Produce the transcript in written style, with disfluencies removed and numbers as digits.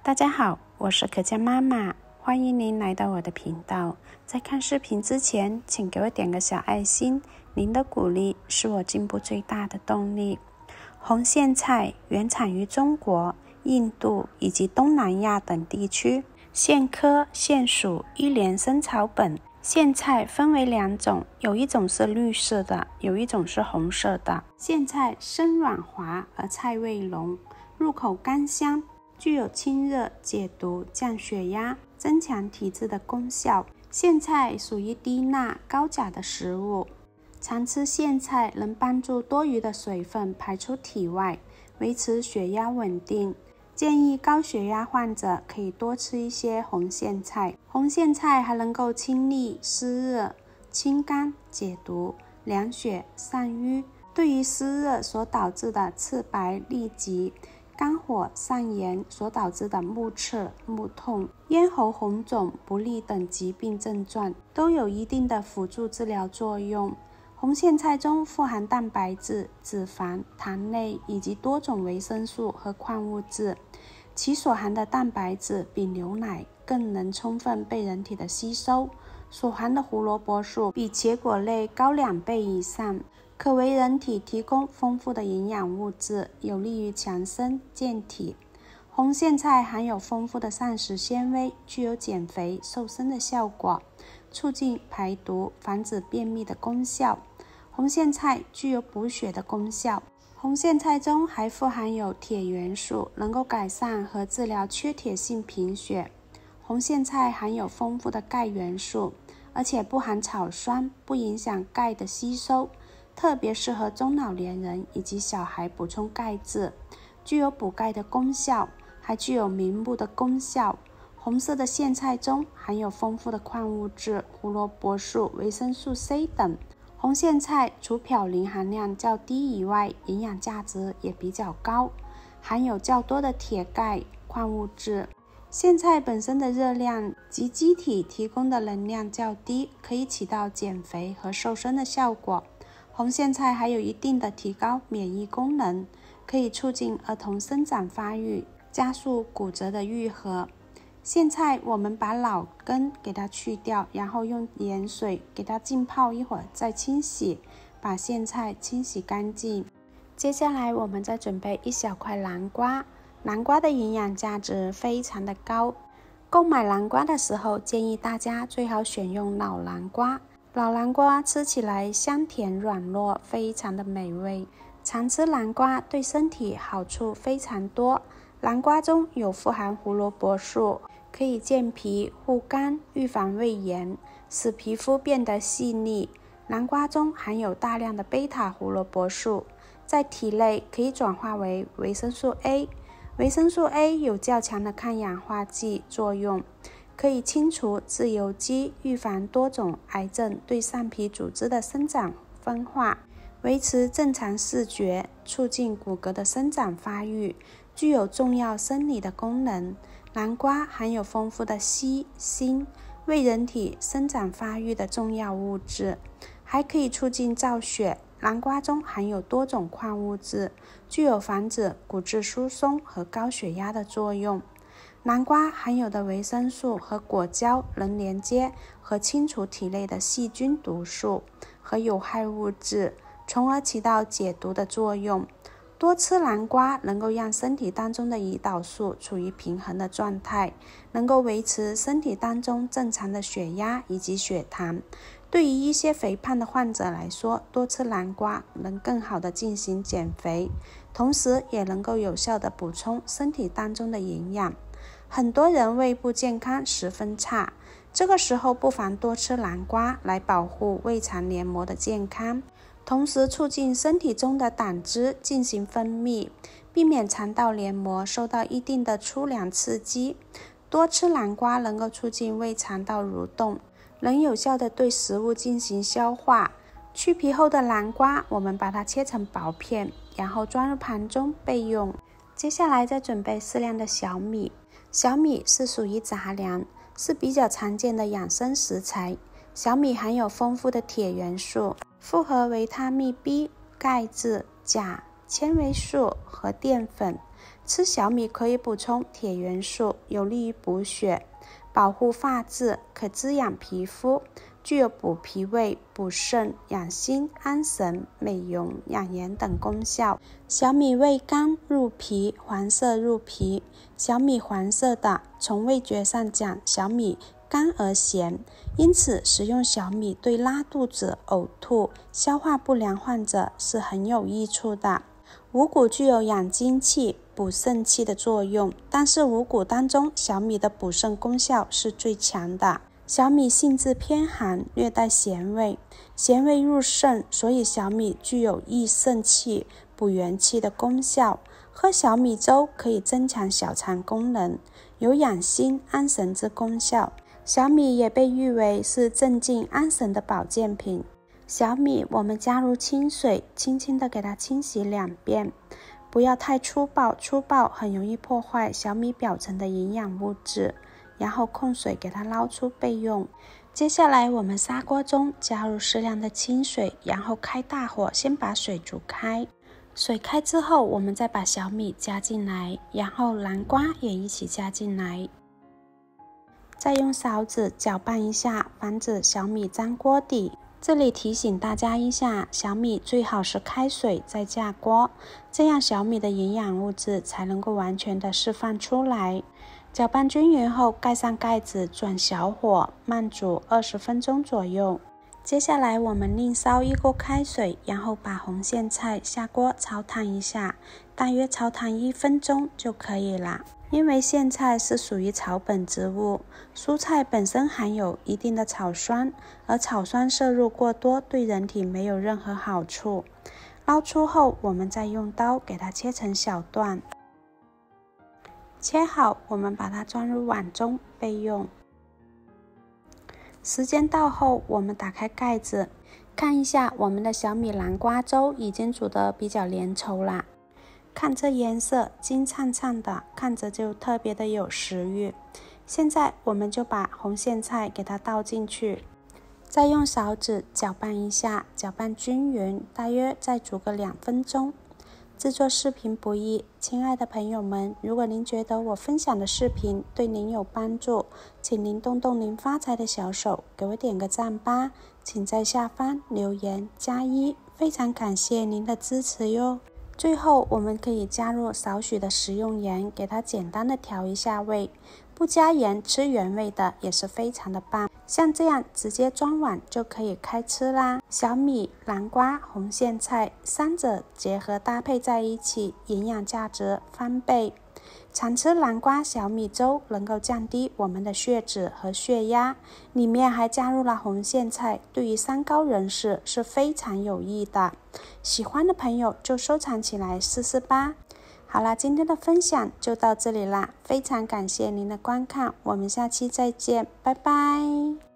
大家好，我是可嘉妈妈，欢迎您来到我的频道。在看视频之前，请给我点个小爱心，您的鼓励是我进步最大的动力。红苋菜原产于中国、印度以及东南亚等地区，苋科苋属一年生草本。苋菜分为两种，有一种是绿色的，有一种是红色的。苋菜身软滑而菜味浓，入口甘香，具有清热解毒、降血压、增强体质的功效。苋菜属于低钠高钾的食物，常吃苋菜能帮助多余的水分排出体外，维持血压稳定。建议高血压患者可以多吃一些红苋菜。红苋菜还能够清利湿热、清肝解毒、凉血散瘀。对于湿热所导致的赤白痢疾、肝火上炎所导致的目赤、目痛、咽喉红肿、不利等疾病症状，都有一定的辅助治疗作用。红苋菜中富含蛋白质、脂肪、糖类以及多种维生素和矿物质，其所含的蛋白质比牛奶更能充分被人体的吸收，所含的胡萝卜素比茄果类高2倍以上，可为人体提供丰富的营养物质，有利于强身健体。红苋菜含有丰富的膳食纤维，具有减肥瘦身的效果，促进排毒、防止便秘的功效。红苋菜具有补血的功效。红苋菜中还富含有铁元素，能够改善和治疗缺铁性贫血。红苋菜含有丰富的钙元素，而且不含草酸，不影响钙的吸收，特别适合中老年人以及小孩补充钙质，具有补钙的功效，还具有明目的功效。红色的苋菜中含有丰富的矿物质、胡萝卜素、维生素 C 等。红苋菜除嘌呤含量较低以外，营养价值也比较高，含有较多的铁、钙、矿物质。苋菜本身的热量及机体提供的能量较低，可以起到减肥和瘦身的效果。红苋菜还有一定的提高免疫功能，可以促进儿童生长发育，加速骨折的愈合。苋菜我们把老根给它去掉，然后用盐水给它浸泡一会儿再清洗，把苋菜清洗干净。接下来我们再准备一小块南瓜，南瓜的营养价值非常的高。购买南瓜的时候，建议大家最好选用老南瓜。老南瓜吃起来香甜软糯，非常的美味。常吃南瓜对身体好处非常多。南瓜中有富含胡萝卜素，可以健脾护肝、预防胃炎，使皮肤变得细腻。南瓜中含有大量的贝塔胡萝卜素，在体内可以转化为维生素 A。维生素 A 有较强的抗氧化剂作用，可以清除自由基，预防多种癌症对上皮组织的生长分化，维持正常视觉，促进骨骼的生长发育，具有重要生理的功能。南瓜含有丰富的硒、锌，为人体生长发育的重要物质，还可以促进造血。南瓜中含有多种矿物质，具有防止骨质疏松和高血压的作用。南瓜含有的维生素和果胶能连接和清除体内的细菌、毒素和有害物质，从而起到解毒的作用。多吃南瓜能够让身体当中的胰岛素处于平衡的状态，能够维持身体当中正常的血压以及血糖。对于一些肥胖的患者来说，多吃南瓜能更好的进行减肥，同时也能够有效的补充身体当中的营养。很多人胃部健康十分差，这个时候不妨多吃南瓜来保护胃肠黏膜的健康，同时促进身体中的胆汁进行分泌，避免肠道黏膜受到一定的粗粮刺激。多吃南瓜能够促进胃肠道蠕动，能有效的对食物进行消化。去皮后的南瓜，我们把它切成薄片，然后装入盘中备用。接下来再准备适量的小米。小米是属于杂粮，是比较常见的养生食材。小米含有丰富的铁元素，复合维他命 B、钙质、钾、纤维素和淀粉， 吃小米可以补充铁元素，有利于补血，保护发质，可滋养皮肤，具有补脾胃、补肾、养心、安神、美容、养颜等功效。小米味甘入脾，黄色入脾。小米黄色的，从味觉上讲，小米甘而咸，因此食用小米对拉肚子、呕吐、消化不良患者是很有益处的。五谷具有养精气、补肾气的作用，但是五谷当中，小米的补肾功效是最强的。小米性质偏寒，略带咸味，咸味入肾，所以小米具有益肾气、补元气的功效。喝小米粥可以增强小肠功能，有养心安神之功效。小米也被誉为是镇静安神的保健品。小米我们加入清水，轻轻的给它清洗2遍，不要太粗暴，粗暴很容易破坏小米表层的营养物质，然后控水给它捞出备用。接下来我们砂锅中加入适量的清水，然后开大火，先把水煮开。水开之后，我们再把小米加进来，然后南瓜也一起加进来，再用勺子搅拌一下，防止小米粘锅底。这里提醒大家一下，小米最好是开水再下锅，这样小米的营养物质才能够完全的释放出来。搅拌均匀后，盖上盖子，转小火慢煮20分钟左右。接下来我们另烧一锅开水，然后把红苋菜下锅炒烫一下，大约炒烫1分钟就可以了。因为苋菜是属于草本植物，蔬菜本身含有一定的草酸，而草酸摄入过多对人体没有任何好处。捞出后，我们再用刀给它切成小段。切好，我们把它装入碗中备用。时间到后，我们打开盖子，看一下我们的小米南瓜粥已经煮得比较粘稠啦。看这颜色金灿灿的，看着就特别的有食欲。现在我们就把红苋菜给它倒进去，再用勺子搅拌一下，搅拌均匀，大约再煮个2分钟。制作视频不易，亲爱的朋友们，如果您觉得我分享的视频对您有帮助，请您动动您发财的小手，给我点个赞吧，请在下方留言加1，非常感谢您的支持哟。最后我们可以加入少许的食用盐，给它简单的调一下味，不加盐吃原味的也是非常的棒。像这样直接装碗就可以开吃啦。小米、南瓜、红苋菜3者结合搭配在一起，营养价值翻倍。常吃南瓜小米粥能够降低我们的血脂和血压，里面还加入了红苋菜，对于三高人士是非常有益的。喜欢的朋友就收藏起来试试吧。好啦，今天的分享就到这里啦，非常感谢您的观看，我们下期再见，拜拜。